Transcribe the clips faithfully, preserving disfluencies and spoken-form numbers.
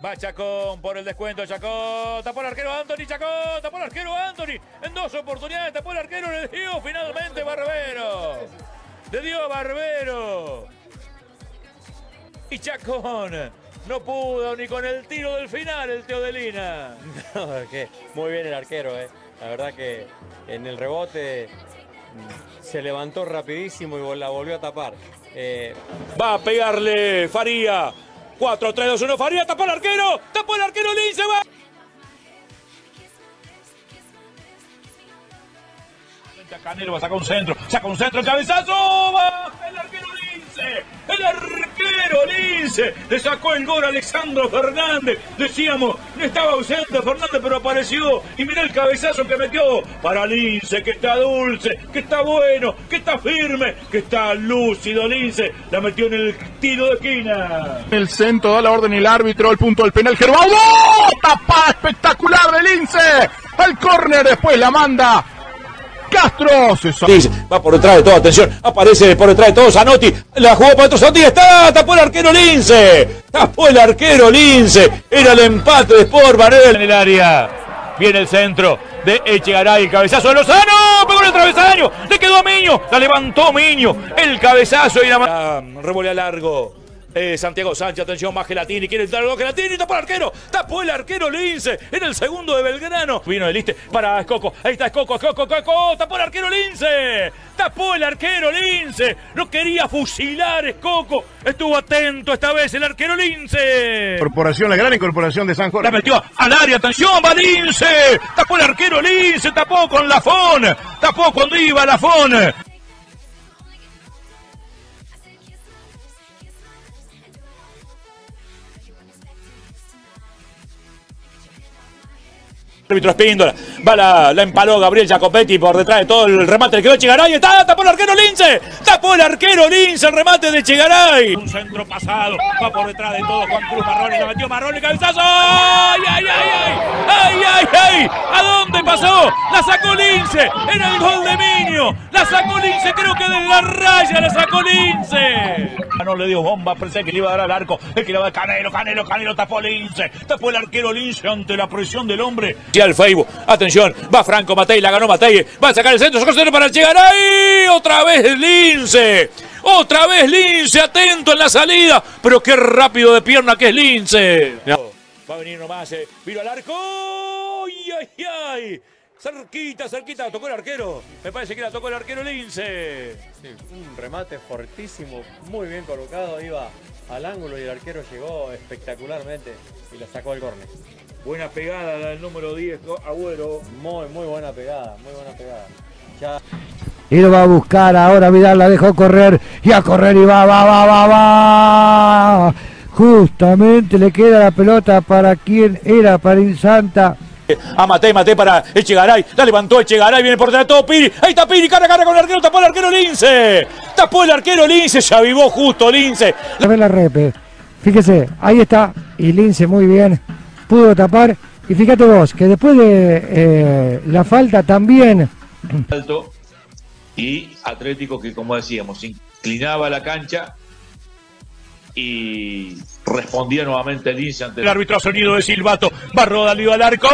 Va Chacón por el descuento, Chacón, tapó el arquero Anthony, Chacón, tapó el arquero Anthony, en dos oportunidades tapó el arquero, le dio finalmente Barbero, le dio Barbero, y Chacón no pudo ni con el tiro del final el Teodelina. No, es que muy bien el arquero, eh. La verdad que en el rebote se levantó rapidísimo y la volvió a tapar. Eh... Va a pegarle Faría. cuatro, tres, dos, uno, Faría, tapó el arquero, tapó el arquero, Lince, va. Canelo va a sacar un centro, saca un centro, el cabezazo, va el arquero Lince, el arquero Lince, le sacó el gol a Alexandro Fernández, decíamos, no estaba ausente Fernández, pero apareció, y mirá el cabezazo que metió para Lince, que está dulce, que está bueno, que está firme, que está lúcido Lince, la metió en el tiro de esquina. El centro da la orden y el árbitro, el punto del penal, Gerbaudo, tapa espectacular de Lince, al córner, después la manda Castro. Dice, va por detrás de todo, atención, aparece por detrás de todo Zanotti, la jugó para otro Zanotti, está, tapó el arquero Lince, tapó el arquero Lince, era el empate de Sport Varela en el área, viene el centro de Echegaray, el cabezazo de Lozano, pegó el travesaño, le quedó a Miño, la levantó Miño, el cabezazo y la revolea largo. Eh, Santiago Sánchez, atención, más Gelatini, quiere entrar algo Gelatini, tapó el arquero, tapó el arquero Lince, en el segundo de Belgrano, vino de Liste para Escoco, ahí está Escoco, Escoco, Escoco, tapó el arquero Lince, tapó el arquero Lince, no quería fusilar Escoco, estuvo atento esta vez el arquero Lince. Incorporación, la gran incorporación de San Jorge. La metió al área, atención, va Lince, tapó el arquero Lince, tapó con Lafón, tapó cuando iba Lafón. Árbitro Espíndola, va la, la empaló Gabriel Jacopetti por detrás de todo el remate, le quedó Echegaray, está, tapó el arquero Lince, tapó el arquero Lince, el remate de Echegaray. Un centro pasado, va por detrás de todo Juan Cruz Marrone, la metió Marrone, cabezazo, ¡ay, ay, ay, ay! ¡Ay, ay, ay! ¿A dónde pasó? La sacó Lince, era el gol de Miño, la sacó Lince, creo que de la raya la sacó Lince. No le dio bomba, pensé que le iba a dar al arco, el que le va a Canelo, Canelo, Canelo, tapó Lince, tapó el arquero Lince ante la presión del hombre. Al Facebook, atención, va Franco Matei, la ganó Matei, va a sacar el centro, sacó el centro para Echegaray, otra vez Lince, otra vez Lince, atento en la salida, pero qué rápido de pierna que es Lince. No. Va a venir nomás, eh. Vino al arco, ¡ay, ay, ay! Cerquita, cerquita, tocó el arquero, me parece que la tocó el arquero Lince. Sí, un remate fortísimo, muy bien colocado, iba al ángulo y el arquero llegó espectacularmente y lo sacó al córner. Buena pegada la del número diez, Agüero. Muy, muy buena pegada, muy buena pegada. Ya. Y lo va a buscar ahora, Vidal la dejó correr y a correr y va, va, va, va, va. Justamente le queda la pelota para quien era, para Insanta. A Matei, Matei para Echegaray, la levantó Echegaray, viene por detrás todo Piri, ahí está Piri, cara a cara con el arquero, tapó el arquero Lince, tapó el arquero Lince, se avivó justo Lince. A ver la repe, fíjese, ahí está, y Lince muy bien, pudo tapar, y fíjate vos, que después de eh, la falta también... Alto y Atlético que, como decíamos, inclinaba la cancha y respondía nuevamente Lince ante el árbitro. Sonido de silbato, va Rodalío al arco,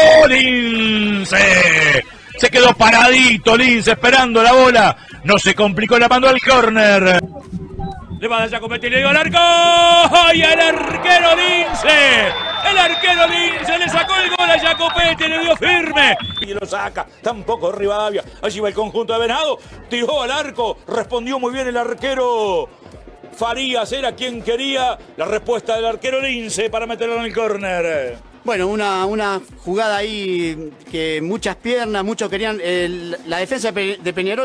Lince, se quedó paradito Lince esperando la bola, no se complicó, la mandó al córner. Le va a dar Jacopetti, le dio al arco, ¡ay, el arquero Lince! El arquero Lince le sacó el gol a Jacopetti, le dio firme. Y lo saca, tampoco Rivadavia. Allí va el conjunto de Venado, tiró al arco, respondió muy bien el arquero Farías, era quien quería la respuesta del arquero Lince para meterlo en el córner. Bueno, una, una jugada ahí que muchas piernas, muchos querían, el, la defensa de Peñarol.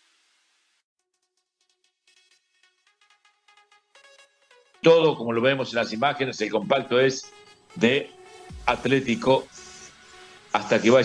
todo, como lo vemos en las imágenes, el compacto es de Atlético hasta que vaya.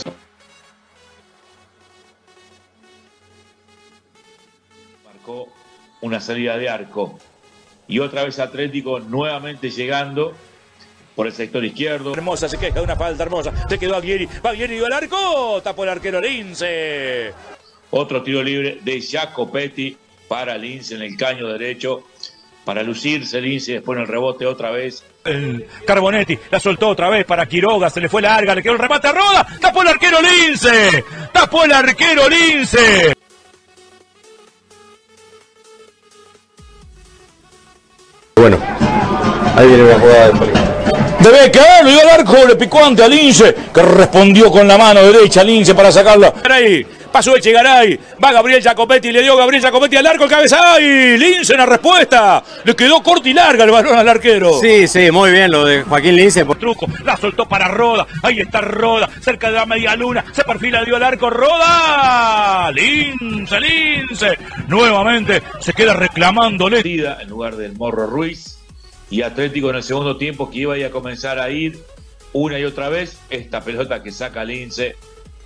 Marcó una salida de arco y otra vez Atlético nuevamente llegando por el sector izquierdo. Hermosa se queja de una falta hermosa, se quedó Aguirre, va Aguirre dio al arco, tapó el arquero Lince. Otro tiro libre de Jacopetti para Lince en el caño derecho. para lucirse Lince, después en el rebote otra vez. El Carbonetti la soltó otra vez para Quiroga, se le fue larga, le quedó el remate a Roda, tapó el arquero Lince, tapó el arquero Lince. Bueno, ahí viene la jugada del Polito. De Becker, le dio al arco, le picó ante a Lince, que respondió con la mano derecha Lince para sacarla. Ahí, pasó Echegaray, va Gabriel Jacopetti, le dio Gabriel Jacopetti al arco, el cabezal, Lince en la respuesta, le quedó corta y larga el balón al arquero. Sí, sí, muy bien lo de Joaquín Lince. Por truco, la soltó para Roda, ahí está Roda, cerca de la media luna, se perfila, dio al arco, Roda, Lince, Lince, nuevamente se queda reclamándole. En lugar del Morro Ruiz. Y Atlético en el segundo tiempo que iba a, ir a comenzar a ir una y otra vez, esta pelota que saca Lince.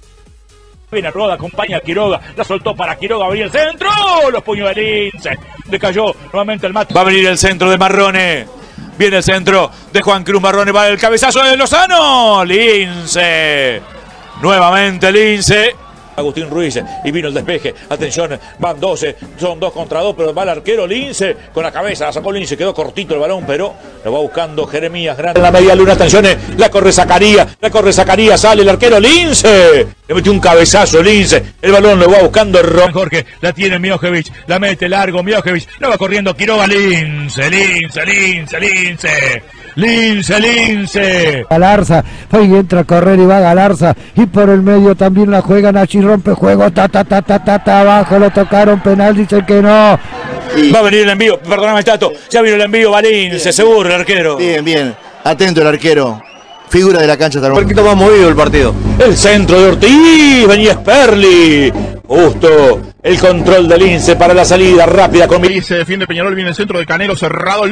Viene Roda, acompaña a Quiroga, la soltó para Quiroga, abría el centro, los puños de Lince, le cayó nuevamente el mate. Va a venir el centro de Marrone, viene el centro de Juan Cruz Marrone, va el cabezazo de Lozano, Lince, nuevamente Lince. Agustín Ruiz y vino el despeje, atención, van doce, son dos contra dos, pero va el arquero Lince con la cabeza, la sacó Lince, quedó cortito el balón, pero lo va buscando Jeremías Grande en la media luna, atención, la corre Zacarías, la corre Zacarías, sale el arquero Lince, le metió un cabezazo Lince, el balón lo va buscando Ron Jorge, la tiene Miojevich, la mete largo Miojevich, la va corriendo Quiroga, Lince, Lince, Lince, Lince. Lince, Lince. Galarza, ahí entra a correr y va Galarza, y por el medio también la juega Nachi, rompe juego, ta ta ta ta ta ta, abajo lo tocaron, penal, dicen que no. Y... va a venir el envío, perdóname Tato, ya vino el envío, va Lince, seguro el arquero. Bien, bien, atento el arquero, figura de la cancha. Un poquito más movido el partido. El centro de Ortiz, venía Sperli, justo el control de Lince para la salida rápida con Y se defiende Peñarol, viene el centro de Canelo cerrado,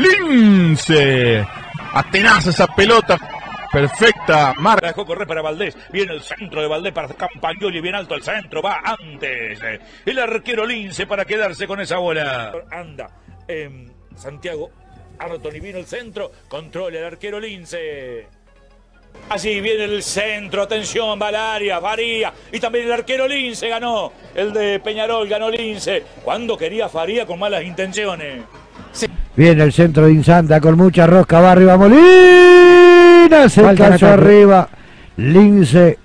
Lince. Atenaza esa pelota, perfecta, marca. Dejó correr para Valdés, viene el centro de Valdés para Campagnoli, bien alto el centro, va antes. El arquero Lince para quedarse con esa bola. Anda eh, Santiago Artoni, vino el centro, controla el arquero Lince. Así viene el centro, atención, va al área, varía, y también el arquero Lince ganó, el de Peñarol ganó Lince, cuando quería Faría con malas intenciones. Sí. Viene el centro de Insanta con mucha rosca, va arriba Molina, se alcanzó arriba, Lince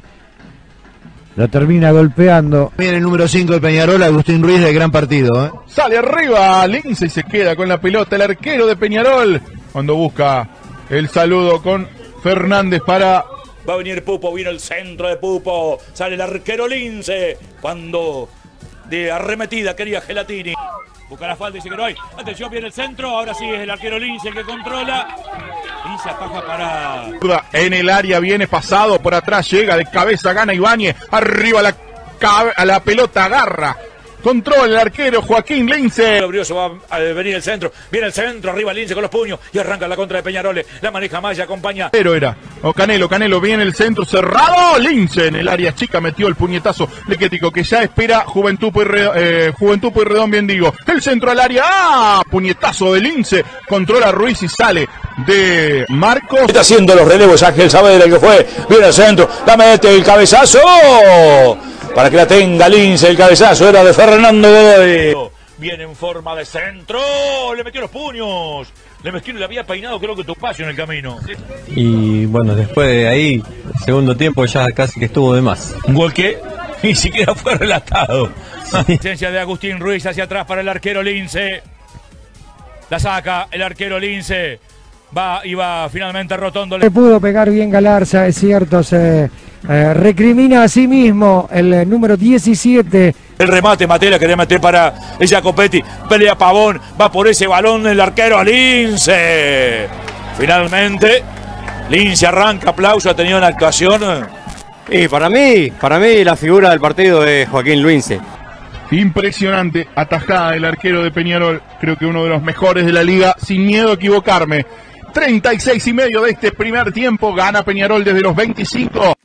lo termina golpeando. Viene el número cinco de Peñarol, Agustín Ruiz, del gran partido. ¿eh? Sale arriba Lince y se queda con la pelota el arquero de Peñarol, cuando busca el saludo con Fernández para... va a venir Pupo, vino el centro de Pupo, sale el arquero Lince, cuando de arremetida quería Gelatini. Busca la falta, dice que no hay. Atención, viene el centro, ahora sí es el arquero Lince el que controla. Lince ataja para... en el área, viene pasado, por atrás llega, de cabeza gana Ibáñez, arriba la, a la pelota, agarra. Controla el arquero Joaquín Lince. Se va a venir el centro. Viene el centro, arriba Lince con los puños. Y arranca la contra de Peñarol. La maneja Maya, acompaña. Pero era. O Canelo, Canelo viene el centro cerrado. Lince en el área chica metió el puñetazo lequético que ya espera Juventud Pueyrredón, eh, Juventud Pueyrredón, bien digo. El centro al área. ¡Ah! Puñetazo de Lince. Controla Ruiz y sale de Marcos. Está haciendo los relevos Ángel Saavedra, el que fue. Viene el centro. La mete el cabezazo. Para que la tenga Lince, el cabezazo era de Fernando Godoy. Viene en forma de centro, le metió los puños, le metió, le había peinado creo que Topacio en el camino. Y bueno, después de ahí, segundo tiempo ya casi que estuvo de más. Un gol que ni siquiera fue relatado. Licencia de Agustín Ruiz hacia atrás para el arquero Lince. La saca el arquero Lince. Va y va finalmente Rotondo. Le pudo pegar bien Galarza, es cierto, se eh, recrimina a sí mismo el eh, número diecisiete. El remate Matela quería meter para el Jacopetti, pelea Pavón, va por ese balón el arquero Lince. Finalmente, Lince arranca, aplauso, ha tenido una actuación. Y para mí, para mí la figura del partido es Joaquín Lince. Impresionante atajada del arquero de Peñarol, creo que uno de los mejores de la liga, sin miedo a equivocarme. treinta y seis y medio de este primer tiempo, gana Peñarol desde los veinticinco.